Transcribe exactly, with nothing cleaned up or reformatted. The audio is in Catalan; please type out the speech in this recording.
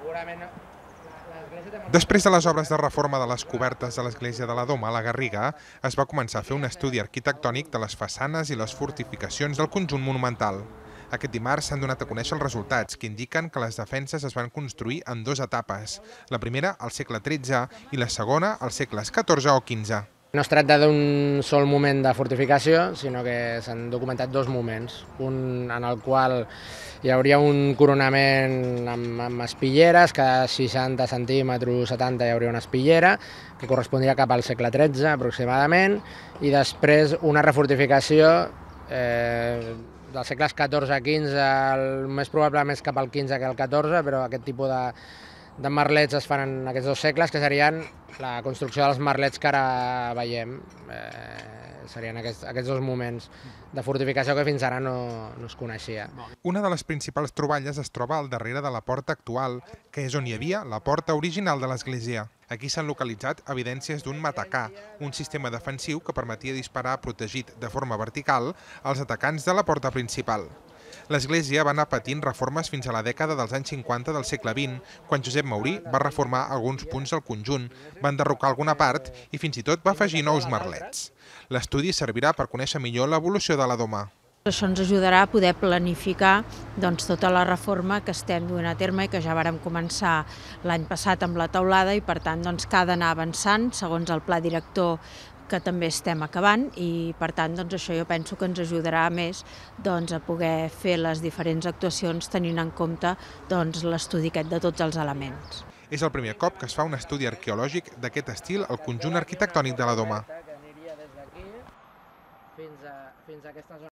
Després de les obres de reforma de les cobertes de l'església de la Doma a la Garriga, es va començar a fer un estudi arquitectònic de les façanes i les fortificacions del conjunt monumental. Aquest dimarts s'han donat a conèixer els resultats, que indiquen que les defenses es van construir en dues etapes. La primera al segle tretze i la segona als segles catorze o quinze. No es tracta d'un sol moment de fortificació, sinó que s'han documentat dos moments. Un en el qual hi hauria un coronament amb, amb espilleres, cada seixanta centímetres, setanta hi hauria una espillera, que correspondria cap al segle tretze aproximadament, i després una refortificació eh, dels segles catorze a quinze, el més probable més cap al quinze que al catorze, però aquest tipus de de merlets es fan en aquests dos segles, que serien la construcció dels merlets que ara veiem. Eh, serien aquests, aquests dos moments de fortificació que fins ara no, no es coneixia. Una de les principals troballes es troba al darrere de la porta actual, que és on hi havia la porta original de l'església. Aquí s'han localitzat evidències d'un matacà, un sistema defensiu que permetia disparar protegit de forma vertical als atacants de la porta principal. L'església va anar patint reformes fins a la dècada dels anys cinquanta del segle vint, quan Josep Maurí va reformar alguns punts del conjunt, va enderrocar alguna part i fins i tot va afegir nous merlets. L'estudi servirà per conèixer millor l'evolució de la Doma. Això ens ajudarà a poder planificar doncs, tota la reforma que estem duent a terme i que ja vàrem començar l'any passat amb la teulada, i per tant doncs, que ha d'anar avançant segons el pla director que també estem acabant, i per tant doncs, això jo penso que ens ajudarà més doncs, a poder fer les diferents actuacions tenint en compte doncs, l'estudi aquest de tots els elements. És el primer cop que es fa un estudi arqueològic d'aquest estil al conjunt arquitectònic de la Doma.